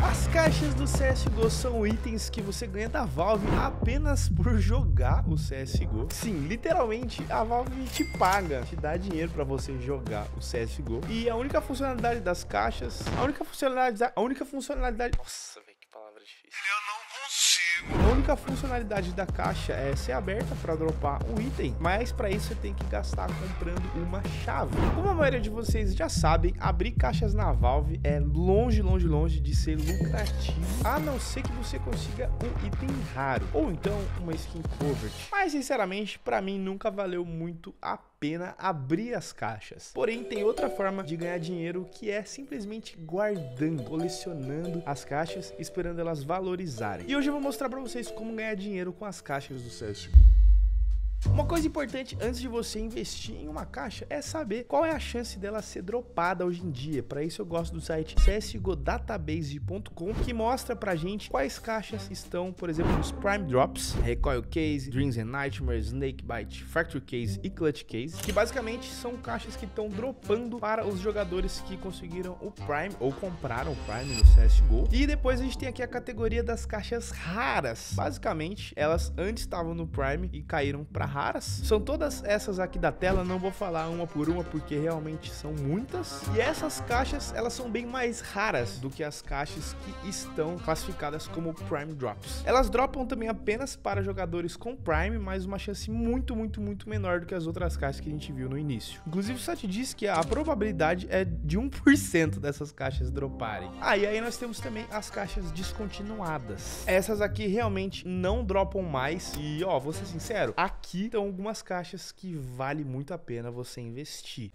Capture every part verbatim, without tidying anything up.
As caixas do C S G O são itens que você ganha da Valve apenas por jogar o C S G O. Sim, literalmente a Valve te paga, te dá dinheiro pra você jogar o C S G O. E a única funcionalidade das caixas, a única funcionalidade, a única funcionalidade... Nossa, velho, que palavra difícil. Eu não consigo. A única funcionalidade da caixa é ser aberta para dropar um item, mas para isso você tem que gastar comprando uma chave. Como a maioria de vocês já sabem, abrir caixas na Valve é longe, longe, longe de ser lucrativo, a não ser que você consiga um item raro, ou então uma skin covered. Mas sinceramente, para mim nunca valeu muito a pena abrir as caixas. Porém, tem outra forma de ganhar dinheiro, que é simplesmente guardando, colecionando as caixas, esperando elas valorizarem. E hoje eu vou mostrar pra vocês como ganhar dinheiro com as caixas do C S G O. Uma coisa importante antes de você investir em uma caixa é saber qual é a chance dela ser dropada hoje em dia. Para isso eu gosto do site C S G O database ponto com, que mostra pra gente quais caixas estão, por exemplo, nos Prime Drops, Recoil Case, Dreams and Nightmares, Snakebite, Factory Case e Clutch Case, que basicamente são caixas que estão dropando para os jogadores que conseguiram o Prime ou compraram o Prime no C S G O. E depois a gente tem aqui a categoria das caixas raras. Basicamente, elas antes estavam no Prime e caíram para raras. São todas essas aqui da tela, não vou falar uma por uma porque realmente são muitas. E essas caixas, elas são bem mais raras do que as caixas que estão classificadas como Prime Drops. Elas dropam também apenas para jogadores com Prime, mas uma chance muito, muito, muito menor do que as outras caixas que a gente viu no início. Inclusive o site diz que a probabilidade é de um por cento dessas caixas droparem. Ah, e aí nós temos também as caixas descontinuadas. Essas aqui realmente não dropam mais e, ó, vou ser sincero, aqui estão algumas caixas que vale muito a pena você investir.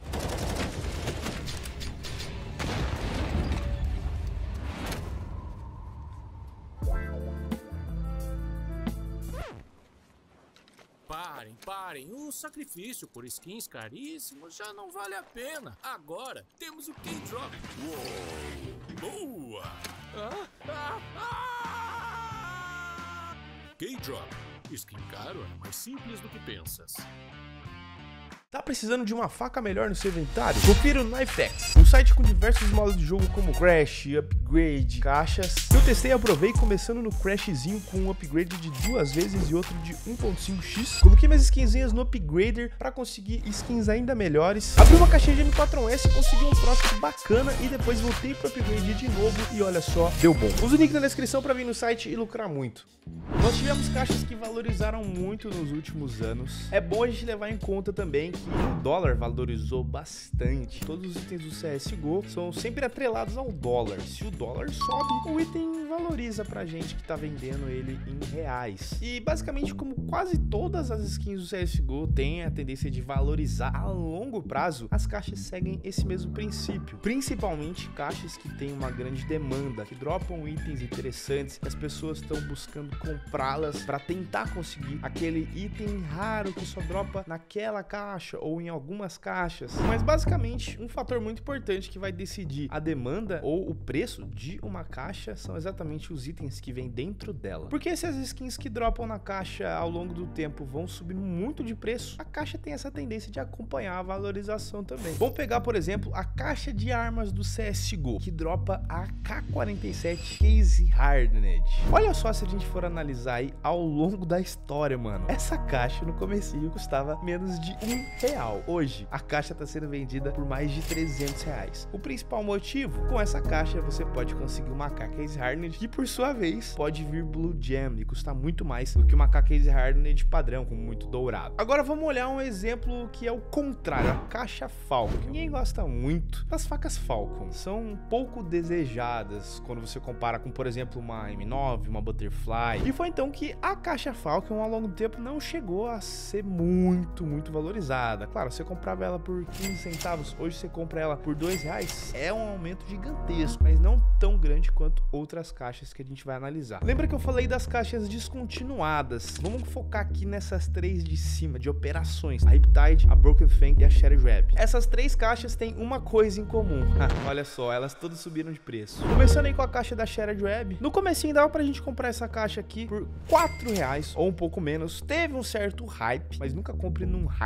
Parem, parem, o sacrifício por skins caríssimos já não vale a pena. Agora temos o K-Drop. Uou, boa! Ah, ah, ah! K-Drop. Skin caro é mais simples do que pensas. Tá precisando de uma faca melhor no seu inventário? Confira o KnifeX, um site com diversos modos de jogo como Crash, Upgrade, caixas. Eu testei e aprovei, começando no Crashzinho com um upgrade de duas vezes e outro de um ponto cinco x. Coloquei minhas skinzinhas no Upgrader para conseguir skins ainda melhores. Abri uma caixinha de M quatro um S, consegui um profit bacana e depois voltei pro Upgrade de novo e olha só, deu bom. Usa o link na descrição para vir no site e lucrar muito. Nós tivemos caixas que valorizaram muito nos últimos anos. É bom a gente levar em conta também que o dólar valorizou bastante. Todos os itens do C S G O são sempre atrelados ao dólar. Se o dólar sobe, o item valoriza pra gente que tá vendendo ele em reais. E basicamente, como quase todas as skins do C S G O têm a tendência de valorizar a longo prazo, as caixas seguem esse mesmo princípio. Principalmente caixas que têm uma grande demanda, que dropam itens interessantes, que as pessoas estão buscando comprá-las para tentar conseguir aquele item raro que só dropa naquela caixa ou em algumas caixas. Mas basicamente, um fator muito importante que vai decidir a demanda ou o preço de uma caixa são exatamente os itens que vêm dentro dela. Porque se as skins que dropam na caixa ao longo do tempo vão subindo muito de preço, a caixa tem essa tendência de acompanhar a valorização também. Vamos pegar, por exemplo, a caixa de armas do C S G O, que dropa a K quarenta e sete Case Hardened. Olha só, se a gente for analisar aí ao longo da história, mano, essa caixa no comecinho custava menos de um real. Hoje, a caixa está sendo vendida por mais de trezentos reais. O principal motivo, com essa caixa você pode conseguir uma K Case Hardened, que por sua vez pode vir Blue Gem e custar muito mais do que uma K Case Hardened padrão, com muito dourado. Agora vamos olhar um exemplo que é o contrário, a caixa Falcon. Ninguém gosta muito das facas Falcon. São um pouco desejadas quando você compara com, por exemplo, uma M nove, uma Butterfly. E foi então que a caixa Falcon ao longo do tempo não chegou a ser muito, muito valorizada. Claro, você comprava ela por quinze centavos, hoje você compra ela por dois reais. É um aumento gigantesco, mas não tão grande quanto outras caixas que a gente vai analisar. Lembra que eu falei das caixas descontinuadas? Vamos focar aqui nessas três de cima, de operações: a Riptide, a Broken Fang e a Shattered Web. Essas três caixas têm uma coisa em comum. Olha só, elas todas subiram de preço. Começando aí com a caixa da Shattered Web. No comecinho dava pra gente comprar essa caixa aqui por quatro reais ou um pouco menos. Teve um certo hype, mas nunca compre num hype, nunca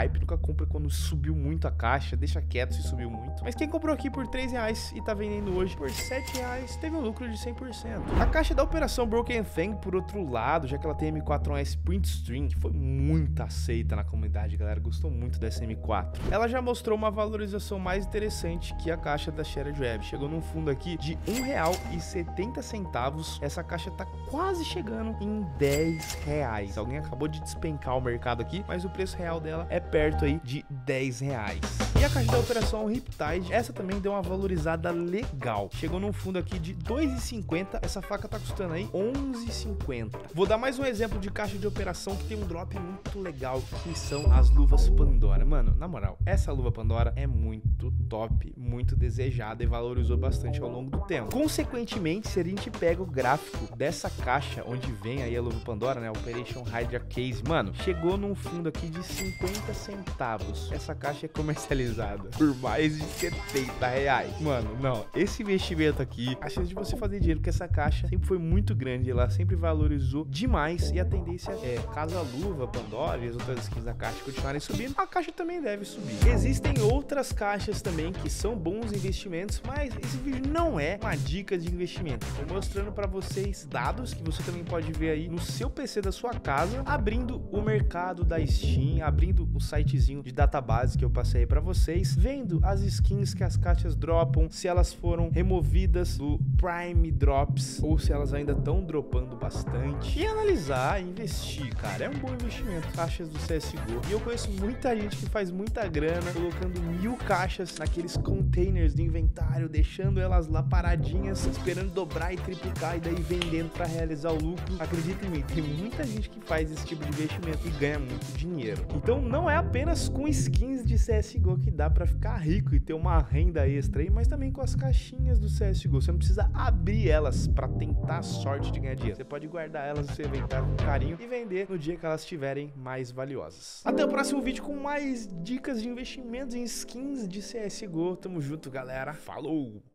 compra quando subiu muito a caixa, deixa quieto se subiu muito. Mas quem comprou aqui por três reais e tá vendendo hoje por sete reais, teve um lucro de cem por cento. A caixa da operação Broken Fang, por outro lado, já que ela tem M quatro S Print String, que foi muito aceita na comunidade, galera, gostou muito dessa M quatro. Ela já mostrou uma valorização mais interessante que a caixa da Shattered Web. Chegou num fundo aqui de um real e setenta centavos. Essa caixa tá quase chegando em dez reais. Alguém acabou de despencar o mercado aqui, mas o preço real dela é perto aí de dez reais. E a caixa da operação Riptide, essa também deu uma valorizada legal. Chegou num fundo aqui de dois reais e cinquenta centavos. Essa faca tá custando aí onze reais e cinquenta centavos. Vou dar mais um exemplo de caixa de operação que tem um drop muito legal, que são as luvas Pandora. Mano, na moral, essa luva Pandora é muito top, muito desejada e valorizou bastante ao longo do tempo. Consequentemente, se a gente pega o gráfico dessa caixa, onde vem aí a luva Pandora, né, Operation Hydra Case, mano, chegou num fundo aqui de cinquenta centavos. Essa caixa é comercializada por mais de setenta reais. Mano, não, esse investimento aqui, a chance de você fazer dinheiro com essa caixa sempre foi muito grande, ela sempre valorizou demais e a tendência é, caso a luva Pandora e as outras skins da caixa continuarem subindo, a caixa também deve subir. Existem outras caixas também que são bons investimentos, mas esse vídeo não é uma dica de investimento. Estou mostrando para vocês dados que você também pode ver aí no seu P C da sua casa, abrindo o mercado da Steam, abrindo o sitezinho de database que eu passei para vocês, vendo as skins que as caixas dropam, se elas foram removidas do Prime Drops ou se elas ainda estão dropando bastante, e analisar e investir, cara, é um bom investimento. Caixas do C S G O, e eu conheço muita gente que faz muita grana colocando mil caixas naqueles containers de inventário, deixando elas lá paradinhas, esperando dobrar e triplicar e daí vendendo para realizar o lucro. Acredita em mim, tem muita gente que faz esse tipo de investimento e ganha muito dinheiro. Então não é apenas com skins de C S G O que dá para ficar rico e ter uma renda extra aí, mas também com as caixinhas do C S G O. Você não precisa abrir elas para tentar a sorte de ganhar dinheiro. Você pode guardar elas no seu inventário com carinho e vender no dia que elas estiverem mais valiosas. Até o próximo vídeo com mais dicas de investimentos em skins de C S G O. Tamo junto, galera. Falou!